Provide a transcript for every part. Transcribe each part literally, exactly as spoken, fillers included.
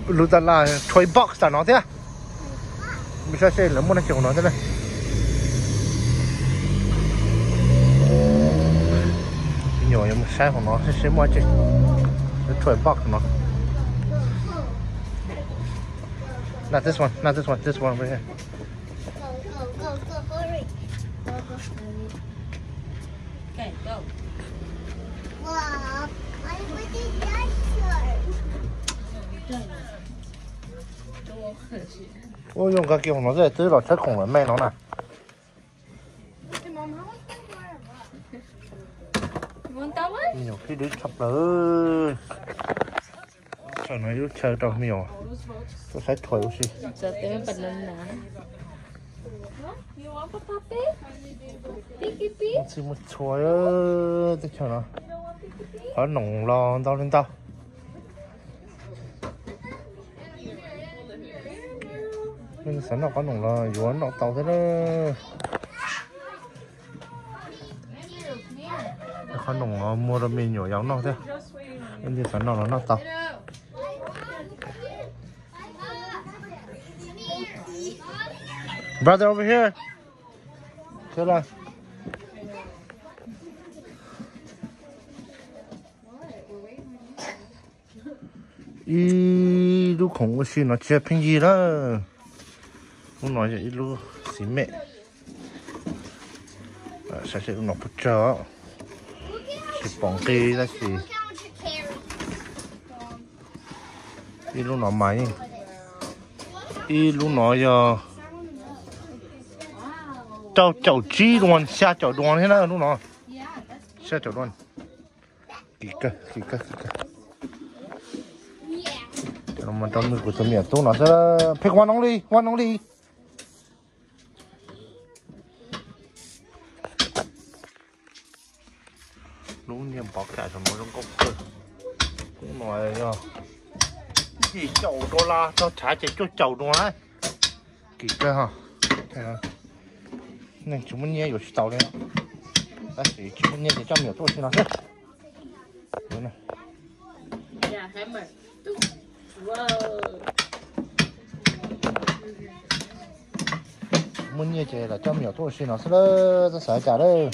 lúc đó là toy box à nó thế à mình sẽ xem là muốn nó chịu nó thế này nhiều nhưng mà sai của nó sẽ xem mua chứ cái toy box của nó not this one not this one this one right here Okay, go. Wow, I want the dinosaur. ôi dùng cái kiểu nó dễ tư là chất khủng lớn mẹ nó nè You want that one? nhiều khi đứa chọc nữa trời nó yếu chơi trong nhiều tôi sẽ thổi gì So there's banana. You want a puppy? Piggy pig? chỉ một chuối ơi tôi chờ nó ở nồng lo tao lên tao mình sẵn nó có nồng lo dù nó tao thế đó có nồng lo mua ra mình nhiều giống nó thế nên thì sẵn nó nó tao brother over here thế là ý lúc không có gì nó chơi phim gì đó muốn nói gì lúc xí mẹ sẽ sẽ nó bút chó chỉ bỏng cây là gì ý lúc nó máy ý lúc nó giờ chậu chậu chi luôn xa chậu luôn thế nào lúc nó xa chậu luôn kỹ cơ kỹ cơ kỹ cơ mà trong người của tôi miệng tôi nó sẽ pick one only one only luôn niềm bọc cả trong mỗi trong cốc cơ cũng nói nhá gì chậu đô la cho trả chạy cho chậu đô la kỹ cơ ha này chúng mình nghe rồi tàu đấy đấy thì chúng mình nghe thì trong miệng tôi thì nó hết đúng này Yeah, hammer. Whoa. muốn như thế là trong miệng tôi xin nó sẽ là sẽ xảy ra đấy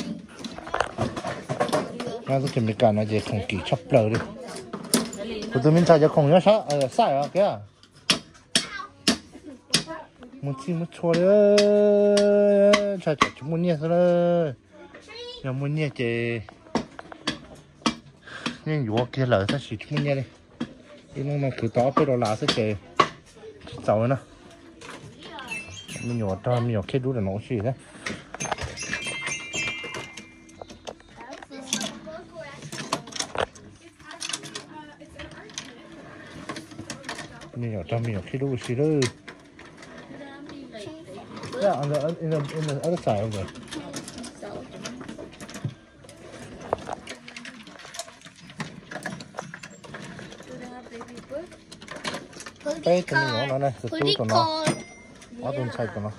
ngay tôi chuẩn bị cả nó gì không kỹ chấp lời đi tôi mình thấy cho không nhớ sao ờ sai à kia muốn chi muốn chua đấy chả chả chúng muốn như thế đấy nhưng muốn như thế nhưng dù kia lời ta chỉ chúng muốn như đây cái nó cứ to cái đó là sẽ chơi giàu nữa mình nhỏ to mình nhỏ kia đủ là nó gì đấy mình nhỏ to mình nhỏ kia đủ gì đấy yeah on the in the in the other side over cái cái nhỏ nó này cái túi của nó ở bên side của nó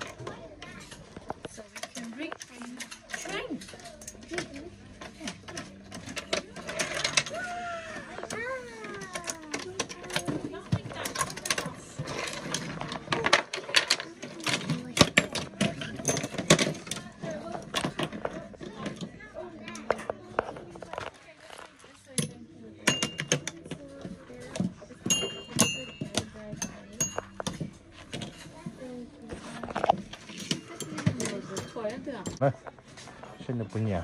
đây xin được bên nhà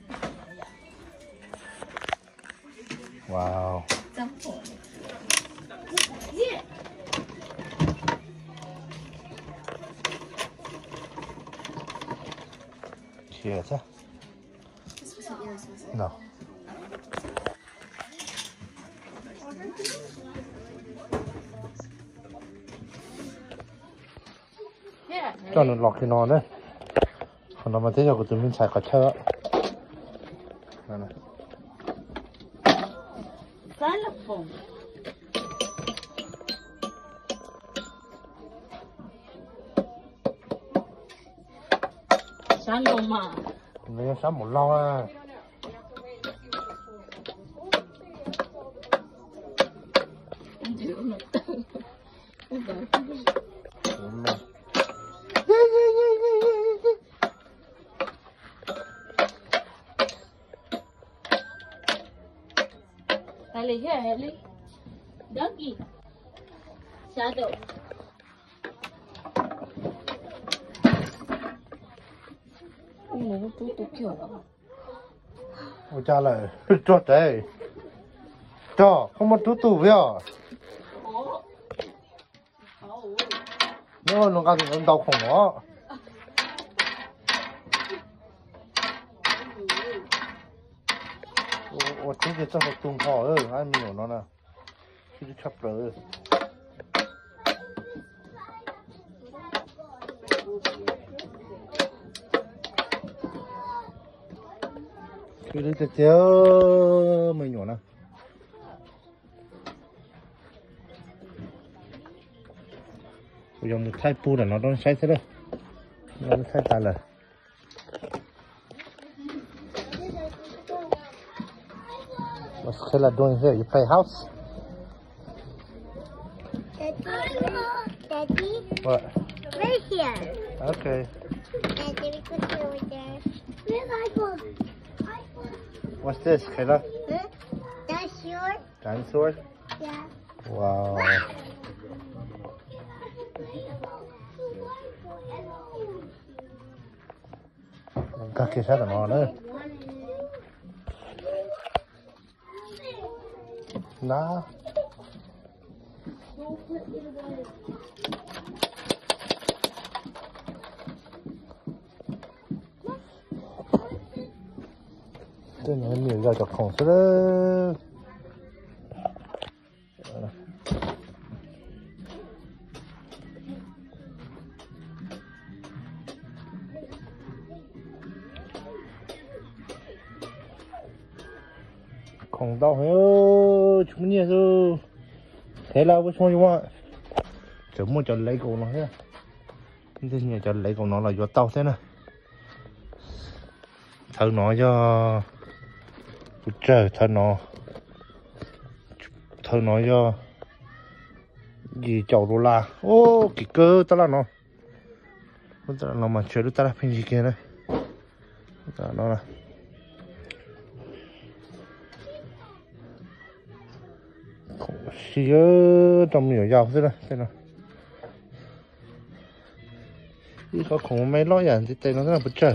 wow chia chứ no cho nó lọt cái nón đấy còn nó mà thế giờ của tụi mình xài cả chơi này này Xylophone. Sáng đâu mà mình sáng một lâu à giữ một Đúng rồi. Haley, here, Haley. Doggy. Shadow. Ủa, tôi tôi kiểu đó. Ôi cha lại chót đấy. Cho, không một chút tủ với à? Nó nó cái gì nó đau khổ quá. Ủa, chính cái cho học tung thỏ ơi, ai mình hiểu nó nè. Chứ chấp rồi. Cái đấy chứ mình nhỏ nè. Bây giờ một thay pu là nó đang sai thế đấy. Nó đang sai tài là. What's Kayla doing here? You play house? Daddy, Daddy, What? right here. Okay. Daddy, we could go over there. Where's iPhone? What's this, Kayla? Huh? That's yours? Dinosaur? Yeah. Wow. Các kia sát là nó nữa. Đó. Đây là nhiều ra cho khổng số đó. Khổng đau hết chúng nhiều rồi. Thế là which one you want? Chấm một cho lấy cổ nó thế. Thế nhà cho lấy cổ nó là do tao thế này. Thử nó cho trời thử nó thử nó cho gì chậu đô la. Ô cái cơ ta là nó ta là nó mà chơi được ta là phim gì kia này. Ta nó là xí ơ trong nhiều dầu thế này thế nào đi có khủng mấy lo dàn thì tay nó rất là bất trời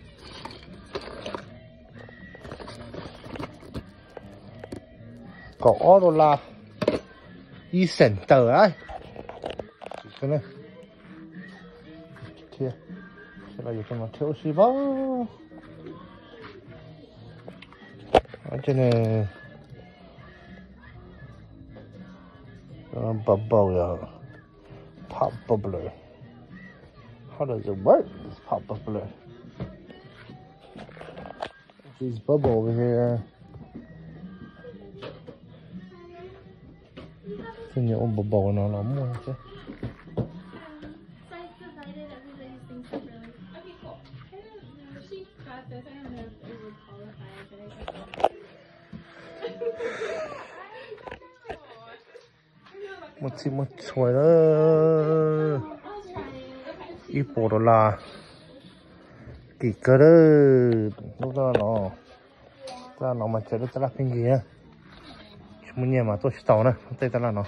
có đô la y sển tờ ấy cái này kia sẽ là gì cho nó thiếu xí bao ở trên này Uh, bubble, uh, pop bubbler. How does it work? This pop bubbler. This bubble over here. Cái nhiều ông bubble nó lắm luôn chứ. Một chi một chuối đó ít bộ đó là kỳ cơ đó lúc đó nó ta nó mà chơi được ta là cái gì á chúng mình mà tôi tàu này tay ta là nó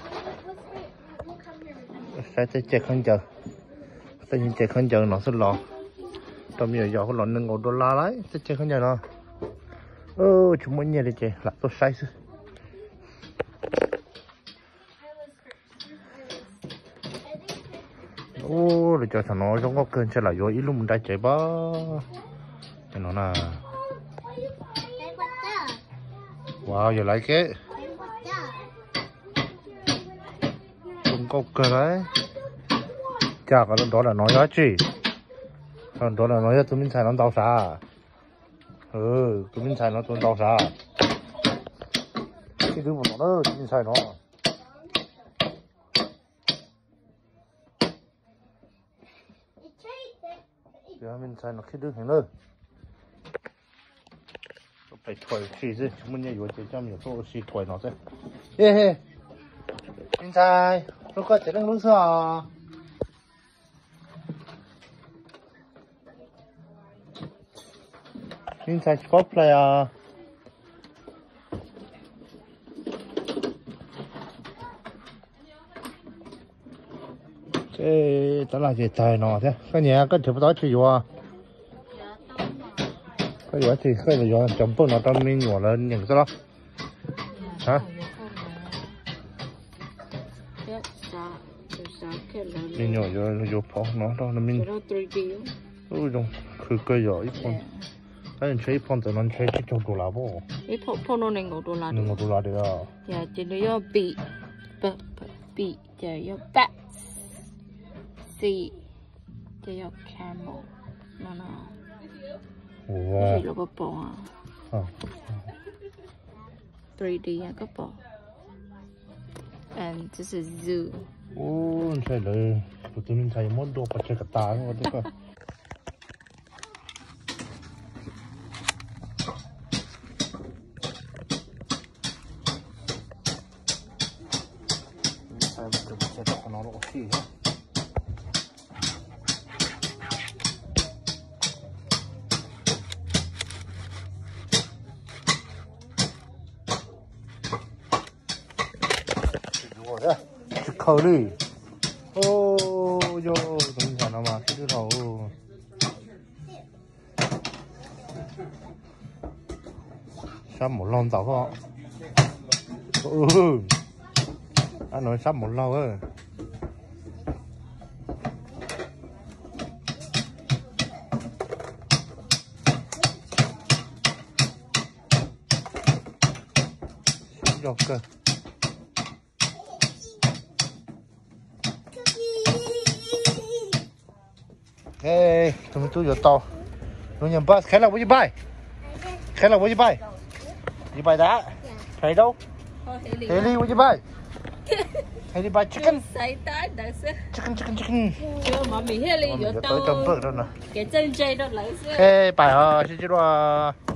sai tay chạy không chờ tay nhìn chạy không chờ nó sẽ lò tao bây giờ có lò nâng ngồi đô la đấy tay chạy không chờ nó ơ chúng mình nhìn đi chạy là tôi sai chứ ô để cho thằng nó giống có cơn chơi là vô ít lúc mình đã chạy bá cho nó là wow giờ lại cái không có cơn đấy chả có đó là nói giá trị còn đó là nói cho tụi mình xài nó đau xa ừ tụi mình xài nó tụi đau xa cái thứ một nó đó tụi mình xài nó giờ mình xài nó khi đứng hàng nơi phải thổi xì chứ chúng mình nhảy vô chơi cho mình tô xì thổi nó xem ê hey, hey. Mình xài nó có chạy đang lúc sao nhưng sai có play à cái đó là gì tài nọ thế cái nhà cái chụp đó chỉ vô cái gì thì cái gì vô chấm bông nó trong mình nhỏ lên những cái đó hả mình nhỏ vô vô phỏ nó đó là mình ui dong cứ cái giỏi con cái chơi phong từ nó chơi chỉ trong đồ lá bộ cái phong phong nó này ngồi đồ lá ngồi đồ lá được à dạ chỉ nó do bị bị chỉ do bat C chỉ do camel nó nó wow gì là bò bò à ba D à có bò and this is zoo ô chơiเลยtụi mình thấy món đồ bắt chơi cả ta luôn đấy cơ sai một cái bắt chơi nó nó ok khẩu đi ô yo đúng rồi nó mà cái thứ đầu sắp một lon tàu không ừ anh nói sắp một lâu ơi được cơ Hey, tụi tôi giờ to. Tụi nhầm bus, khai là what you buy? Khai là what you buy? You buy that? Khai đâu? Haley, what you buy? Haley buy chicken? Chicken, chicken, chicken. chưa mà mình Haley giờ tới trong bự đó nè. cái chân dây đó lấy Hey, bài hả? Xin chào.